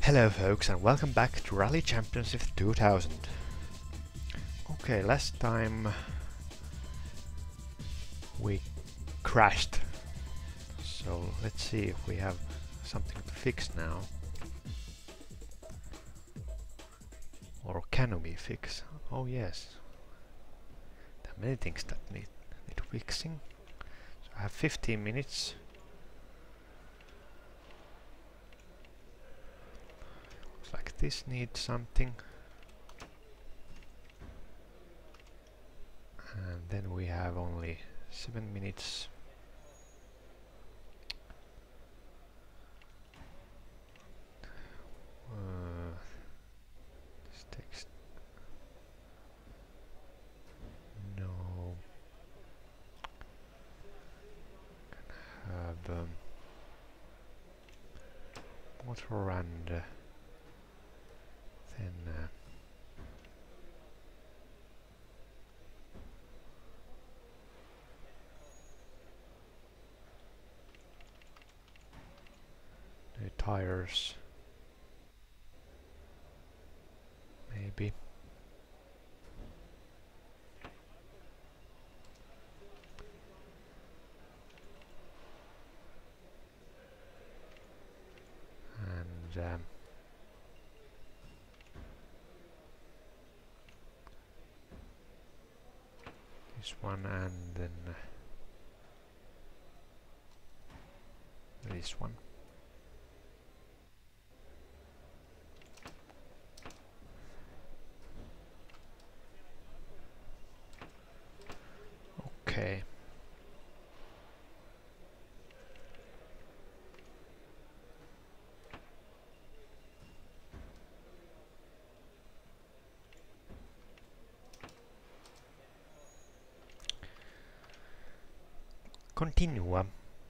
Hello folks and welcome back to Rally Championship 2000. Okay, last time we crashed, so let's see if we have something to fix now. Or can we fix? Oh yes, there are many things that need fixing. So I have 15 minutes. Like this needs something, and then we have only 7 minutes. This text, no, can have motor and then the tires, maybe. And this one, and then this one. Okay. Continua.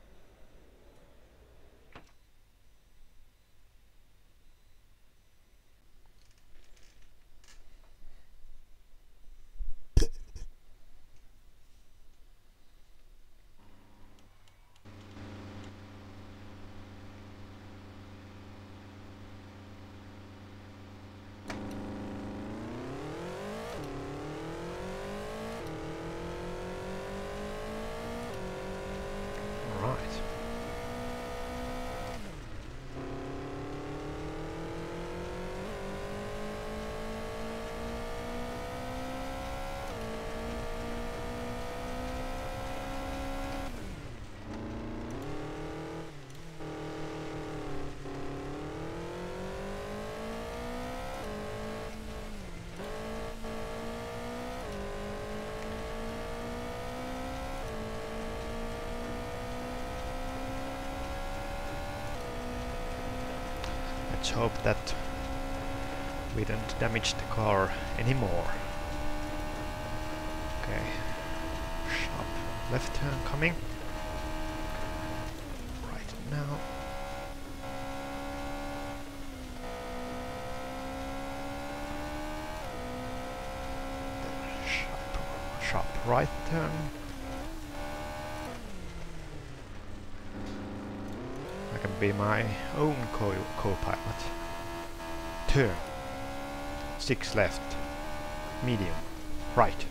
Let's hope that we don't damage the car anymore. Okay, sharp left turn coming right now. Then sharp right turn. I can be my own co-pilot. Turn. 6 left. Medium. Right.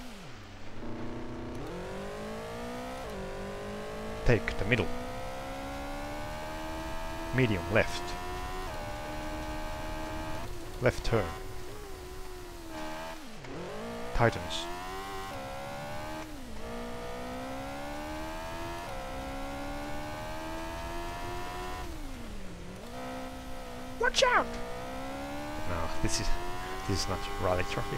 Take the middle. Medium left. Left turn. Tightens. Watch out! No, this is not rally trophy.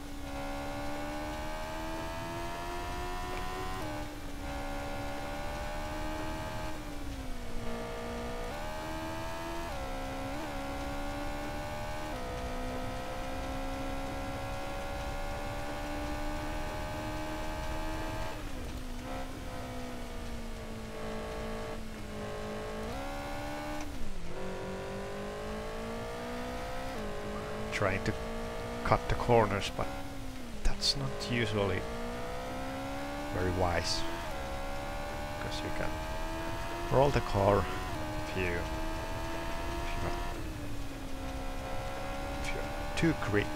Trying to cut the corners, but that's not usually very wise, because you can roll the car if you're not too greedy.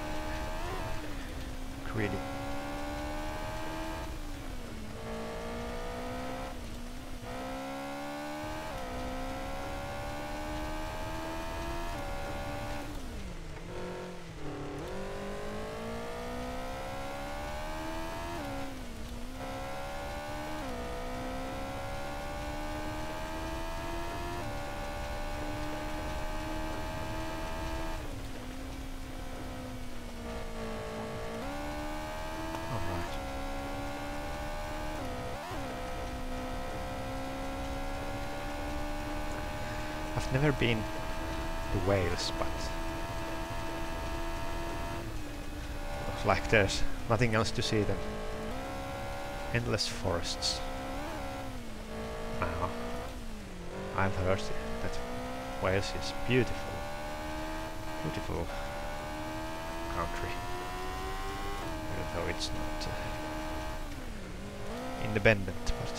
I've never been to Wales, but looks like there's nothing else to see than endless forests. Now, I've heard that Wales is beautiful country, even though it's not independent, but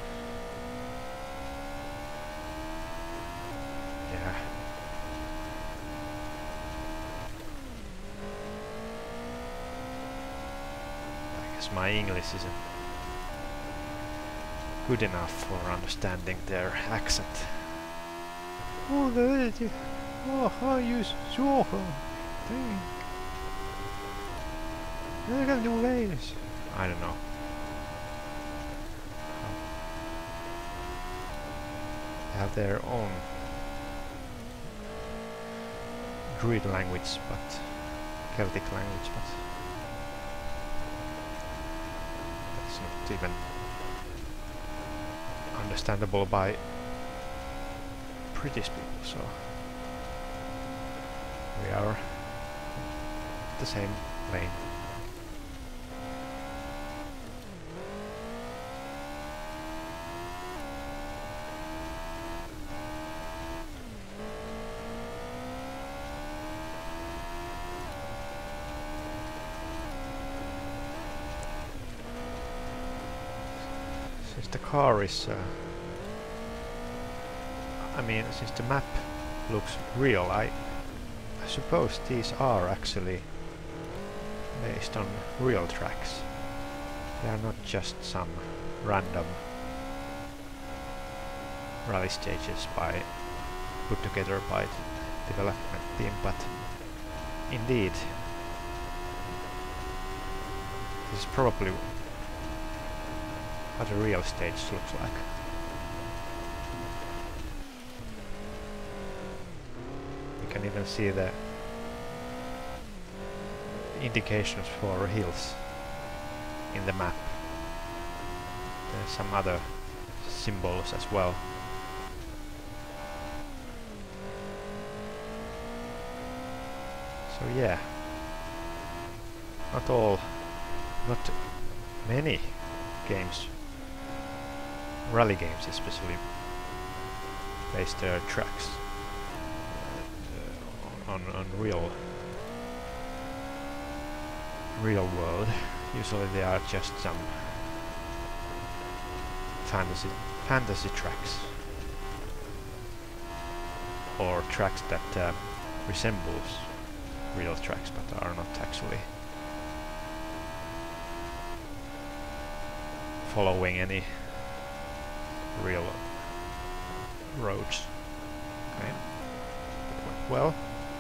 yeah. I guess my English isn't good enough for understanding their accent. Oh, how you so I don't know. They have their own Druid language, but Celtic language, but that's not even understandable by British people, so we are the same lane. Since the car is I mean, since the map looks real, I suppose these are actually based on real tracks. They are not just some random rally stages put together by the development team, but indeed this is probably what a real stage looks like. You can even see the indications for hills in the map. There's some other symbols as well. So yeah, not many games, rally games especially, base their tracks on real world. Usually they are just some fantasy tracks, or tracks that resembles real tracks but are not actually following any real roads. Okay, it went well.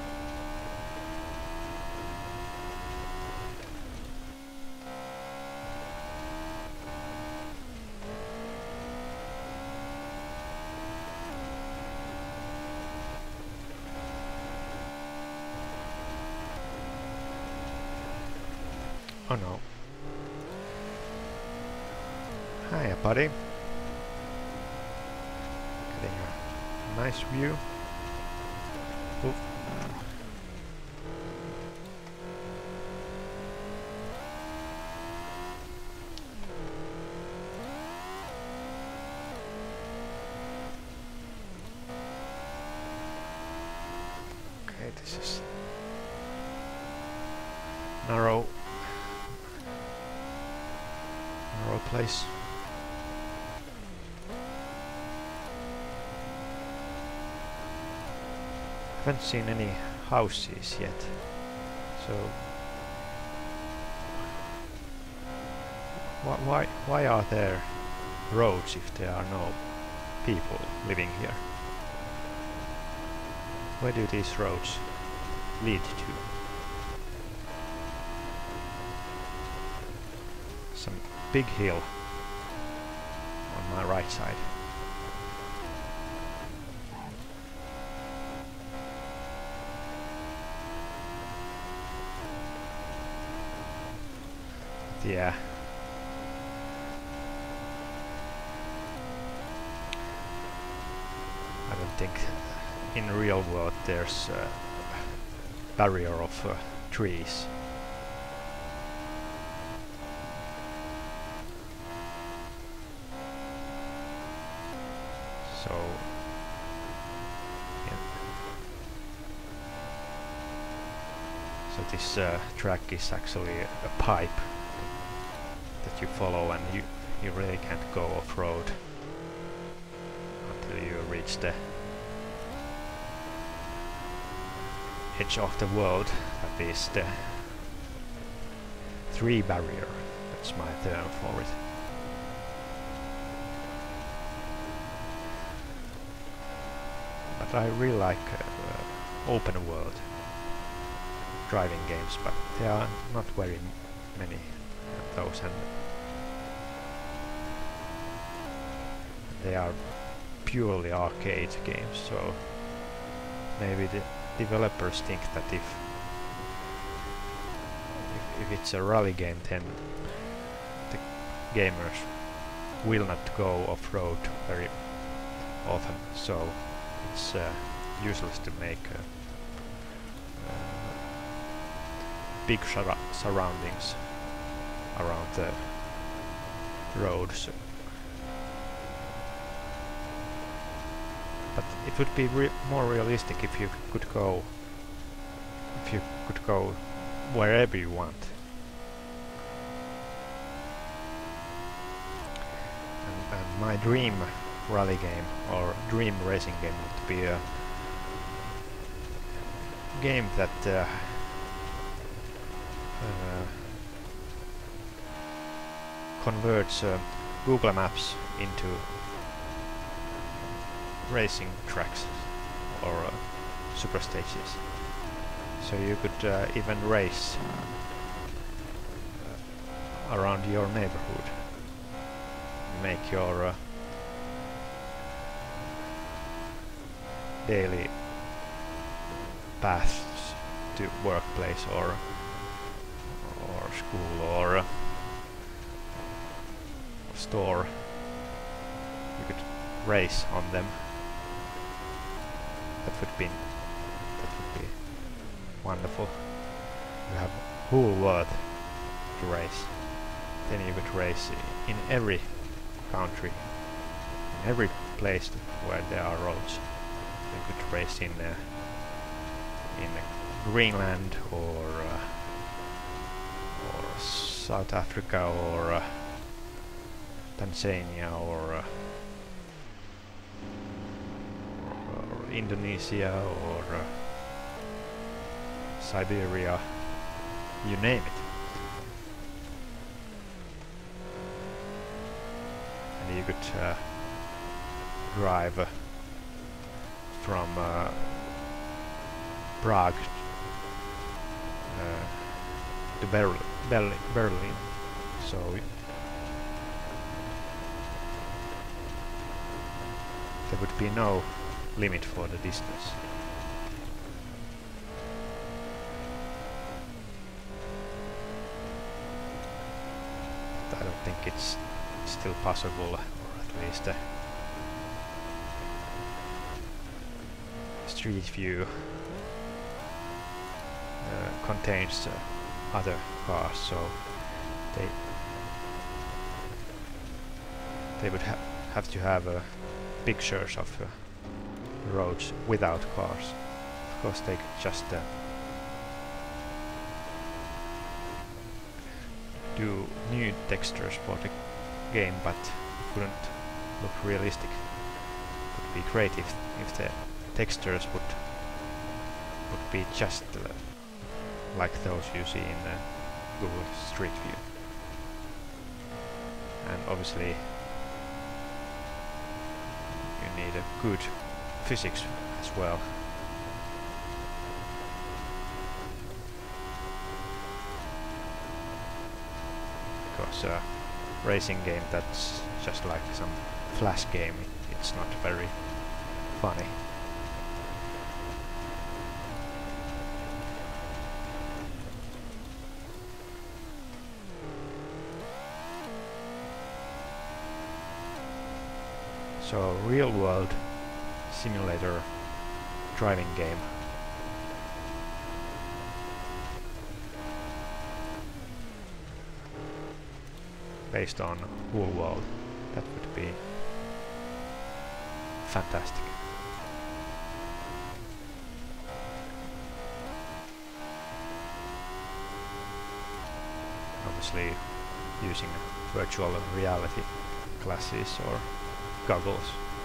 Oh no. Hiya, buddy. Getting a nice view. Oof. Okay, this is narrow place. Haven't seen any houses yet, So why are there roads if there are no people living here? Where do these roads lead to? Some big hill on my right side. Yeah. I don't think in real world there's a barrier of trees. So yeah. So this track is actually a pipe that you follow, and you really can't go off-road until you reach the edge of the world. That is the tree barrier. That's my term for it. But I really like open world driving games, but there are not very many of those, and they are purely arcade games, so maybe the developers think that if it's a rally game, then the gamers will not go off-road very often, so it's useless to make big surroundings around the roads. But it would be more realistic if you could go wherever you want. And my dream rally game or dream racing game would be a game that converts Google Maps into racing tracks or super stages. So you could even race around your neighborhood, make your daily paths to workplace or school or store. You could race on them. That would be wonderful. You have whole world to race. Then you could race in every country, in every place where there are roads. You could race in Greenland or South Africa or Tanzania or Indonesia or Siberia, you name it. And you could drive from Prague to Berlin. So there would be no limit for the distance. But I don't think it's still possible, or at least Street View contains other cars, so they would have to have pictures of roads without cars. Of course, they could just do new textures for the game, but it wouldn't look realistic. It would be great if the textures would be just like those you see in Google Street View. And obviously you need a good physics as well. Because a racing game that's just like some flash game, it's not very funny. So, real-world simulator driving game. Based on whole world. That would be fantastic. Obviously using virtual reality glasses or goggles.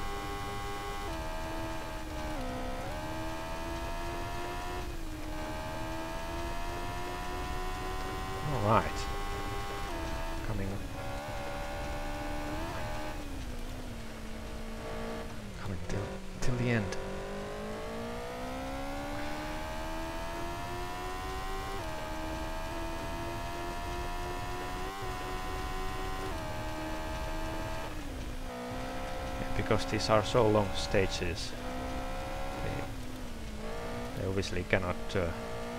Alright. Coming till the end. Because these are so long stages, they obviously cannot put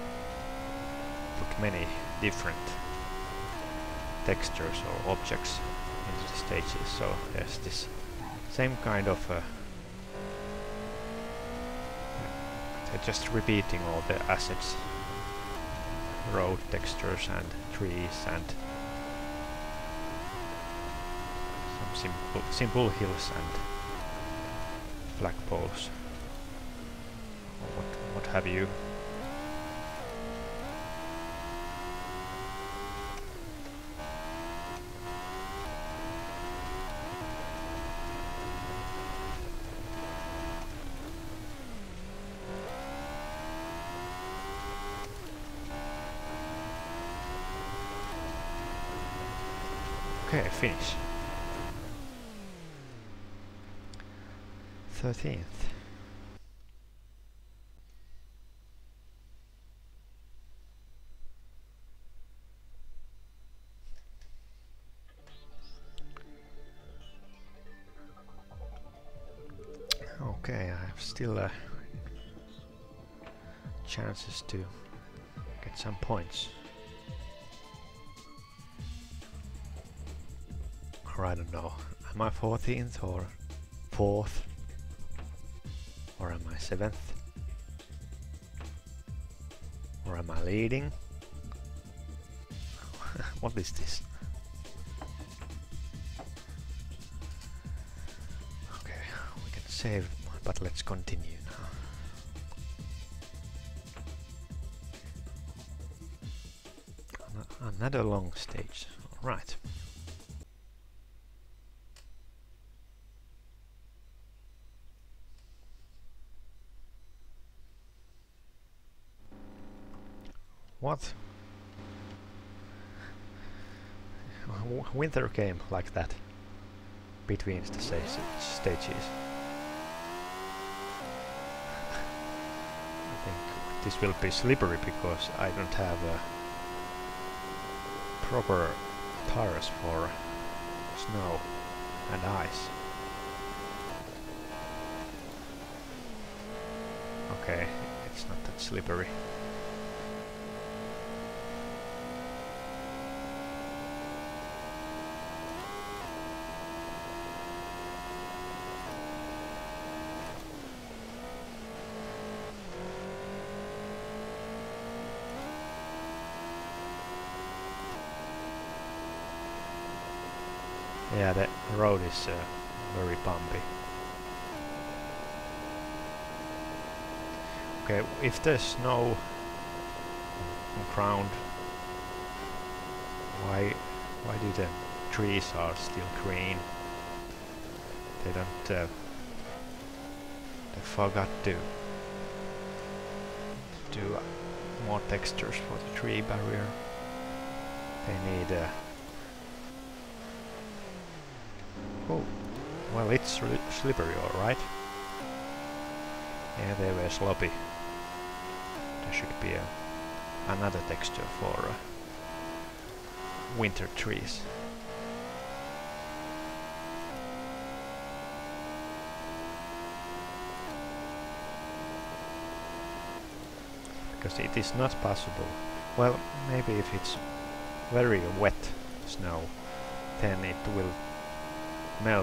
many different textures or objects into the stages, so there's this same kind of they're just repeating all the assets, road textures and trees and some simple hills and flagpoles, or what have you. Okay, finish. 13th. Okay, I have still chances to get some points. Or I don't know, am I 14th or 4th? Or am I 7th? Or am I leading? What is this? Okay, we can save, but let's continue now. Another long stage, alright. What? Winter game like that between the stages. I think this will be slippery because I don't have proper tires for snow and ice. Okay, it's not that slippery. Yeah, the road is very bumpy. Okay, if there's snow on ground, why do the trees are still green? They don't. They forgot to do more textures for the tree barrier. They need oh, well, it's slippery, alright. Yeah, they were sloppy. There should be another texture for winter trees. Because it is not possible. Well, maybe if it's very wet snow, then it will melt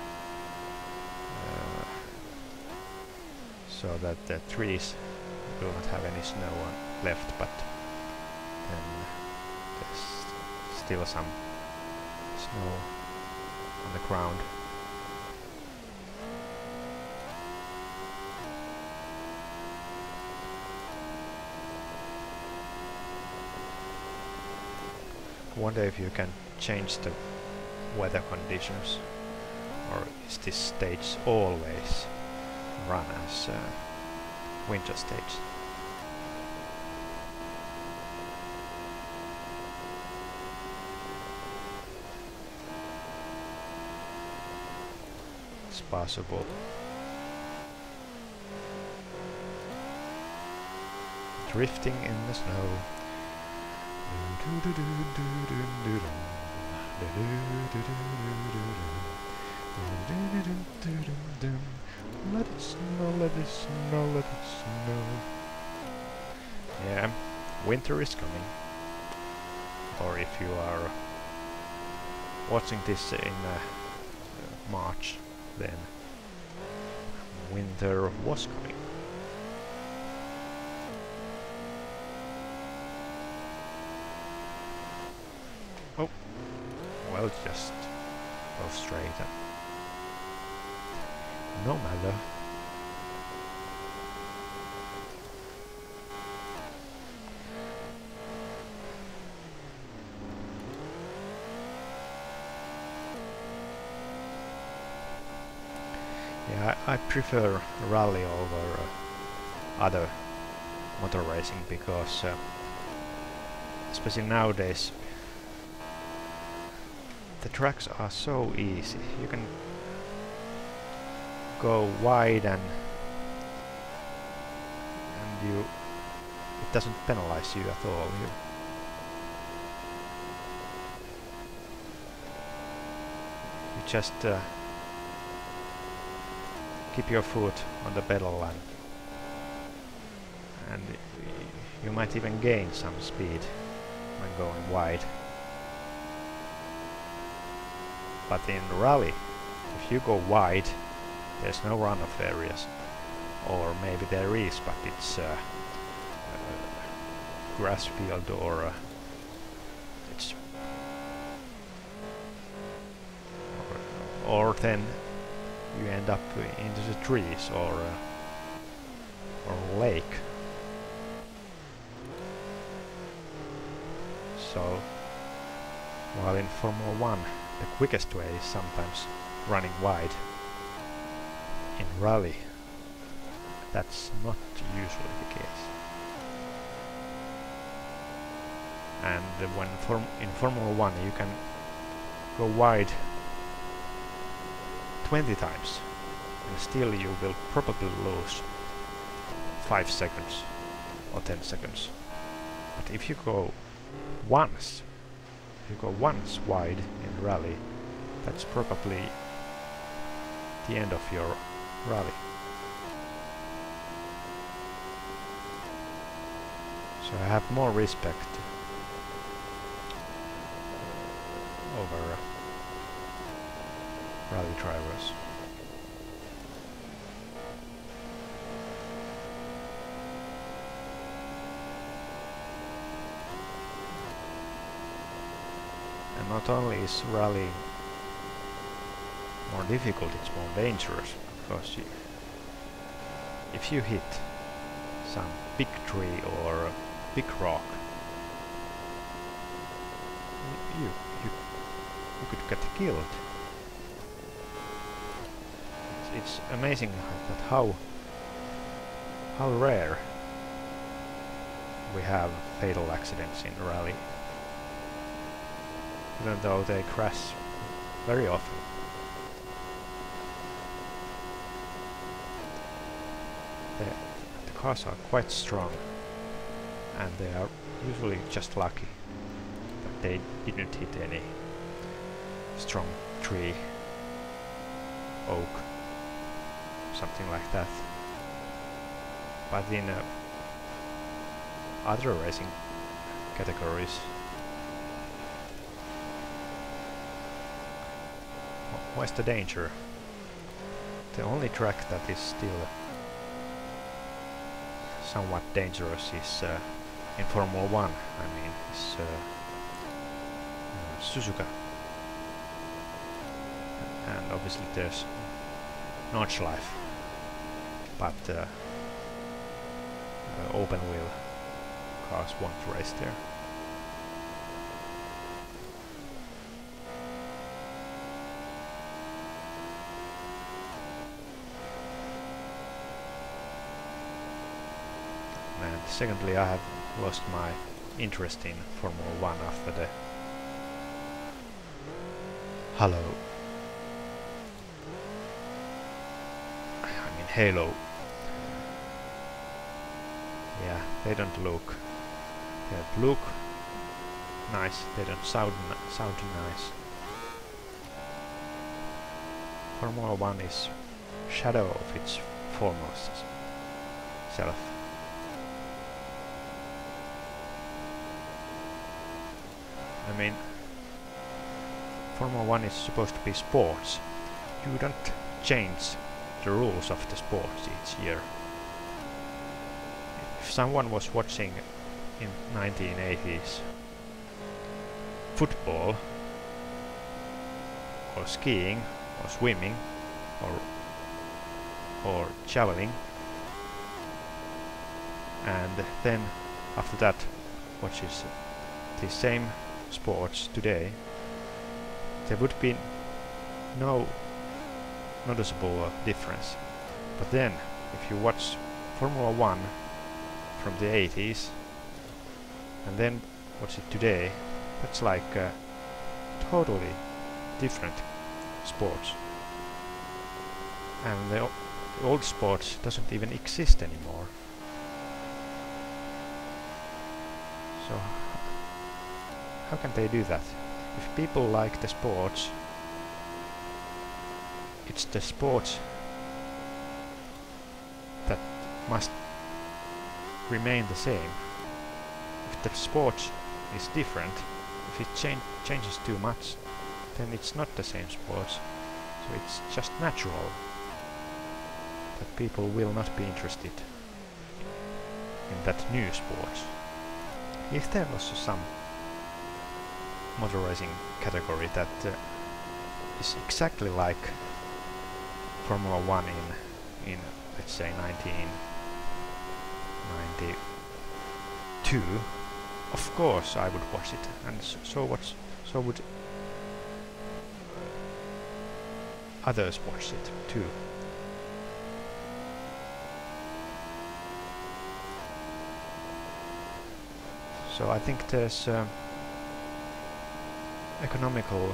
so that the trees will not have any snow left, but then there's still some snow on the ground. I wonder if you can change the weather conditions, or is this stage always run as winter stage? It's possible. Drifting in the snow. Let it snow, let it snow, let it snow. Yeah, winter is coming. Or if you are watching this in March, then winter was coming. Oh, well, just go straight up. No matter. Yeah, I prefer rally over other motor racing because, especially nowadays, the tracks are so easy. You can go wide and it doesn't penalize you at all. You just keep your foot on the pedal and you might even gain some speed when going wide. But in rally, if you go wide, there's no runoff areas, or maybe there is, but it's grass field, or it's or then you end up into the trees or lake. So while in Formula 1 the quickest way is sometimes running wide, in rally that's not usually the case. And when in Formula 1 you can go wide 20 times and still you will probably lose 5 seconds or 10 seconds. But if you go once wide in rally, that's probably the end of your rally. So I have more respect over rally drivers. And not only is rally more difficult, it's more dangerous, because if you hit some big tree or a big rock, you could get killed. It's amazing that how rare we have fatal accidents in rally, even though they crash very often. The cars are quite strong, and they are usually just lucky that they didn't hit any strong tree, oak, something like that. But in other racing categories, what's the danger? The only track that is still somewhat dangerous is in Formula 1, I mean, is Suzuka. And obviously there's Notch Life, but open wheel cars won't race there. And secondly, I have lost my interest in Formula 1 after the Halo. Yeah, they don't look nice, they don't sound nice. Formula 1 is shadow of its former self. I mean, Formula 1 is supposed to be sports. You don't change the rules of the sports each year. If someone was watching in 1980s football, or skiing, or swimming, or javelin, and then after that watches the same sports today, there would be no noticeable difference. But then, if you watch Formula 1 from the 80s and then watch it today, that's like totally different sports. And the old sports doesn't even exist anymore. So how can they do that? If people like the sports, it's the sports that must remain the same. If the sport is different, if it changes too much, then it's not the same sports. So it's just natural that people will not be interested in that new sport. If there was some motor racing category that is exactly like Formula 1 in let's say 1992, of course I would watch it, and so would others watch it too. So I think there's economical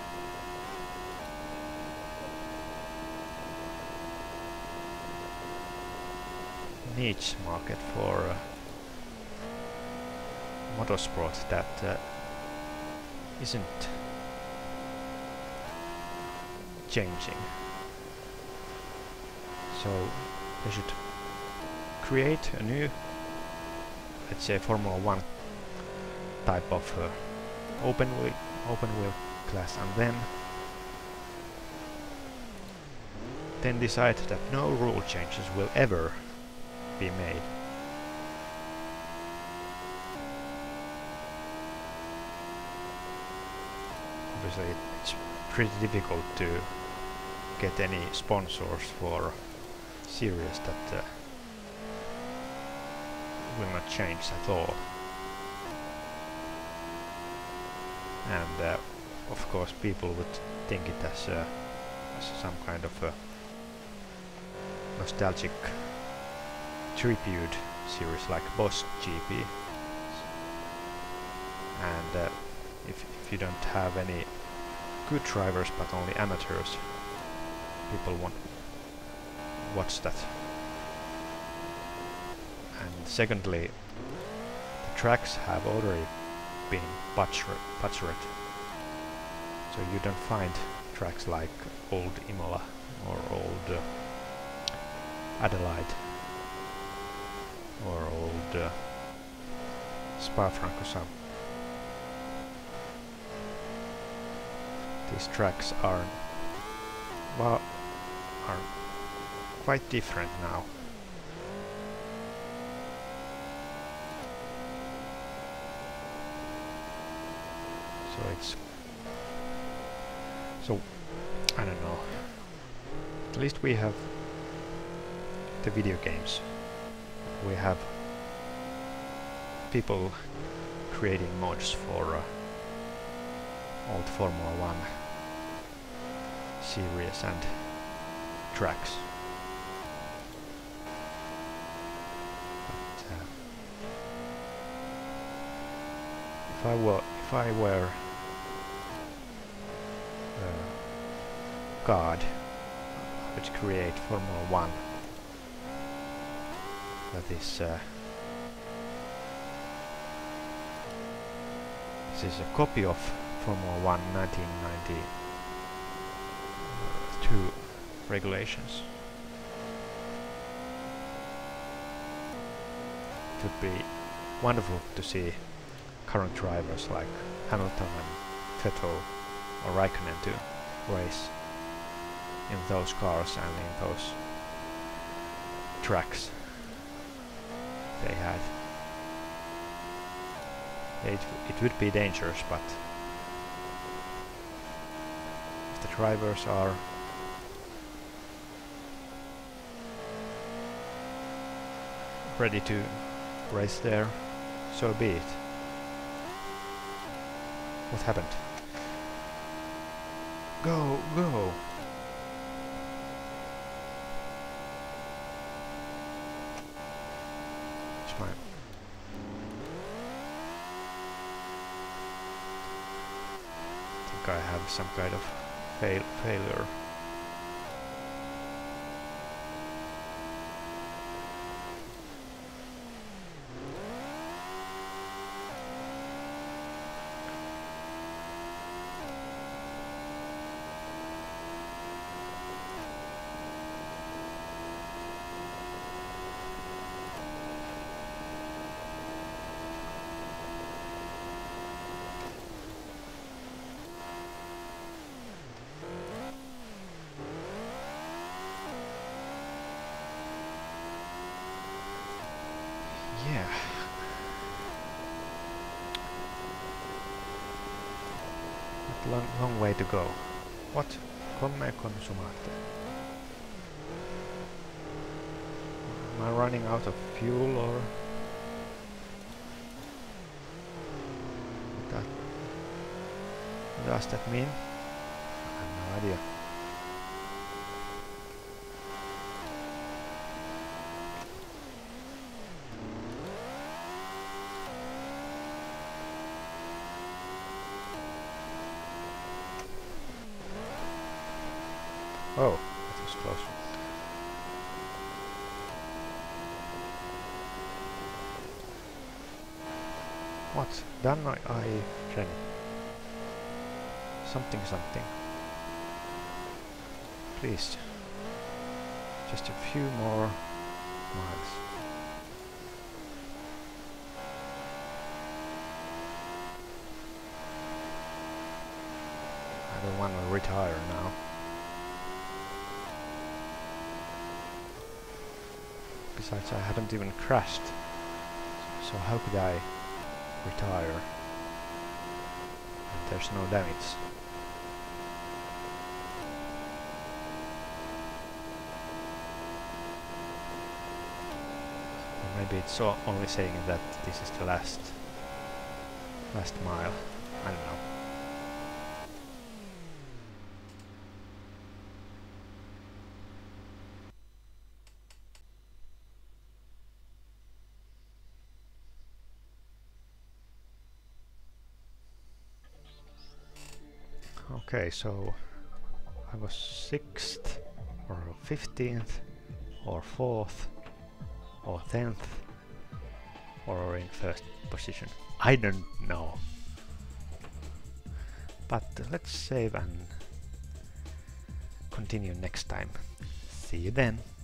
niche market for motorsport that isn't changing. So they should create a new, let's say, Formula 1 type of open wheel class, and then decide that no rule changes will ever be made. Obviously it's pretty difficult to get any sponsors for series that will not change at all. And of course people would think it as some kind of a nostalgic tribute series like Boss GP. And if you don't have any good drivers but only amateurs, people won't watch that. And secondly, the tracks have already been butchered, so you don't find tracks like old Imola or old Adelaide or old Spa-Francorchamps. These tracks are quite different now. So I don't know. At least we have the video games. We have people creating mods for old Formula 1 series and tracks. But, if I were God, I would create Formula 1 that is this is a copy of Formula 1 1992 regulations. It would be wonderful to see current drivers like Hamilton and Vettel or Raikkonen to race in those cars and in those tracks they had. It would be dangerous, but if the drivers are ready to race there, so be it. What happened? Go, go! It's fine. I think I have some kind of failure. Yeah. Long way to go. What? Come consumate. Am I running out of fuel or? What does that mean? I have no idea. Oh, that was close. What? Done I Jenny. Something. Please. Just a few more miles. I don't want to retire now. Besides, I haven't even crashed, so how could I retire if there's no damage? Or maybe it's only saying that this is the last mile. I don't know. Okay, so I was 6th or 15th or 4th or 10th or in first position. I don't know. But let's save and continue next time. See you then.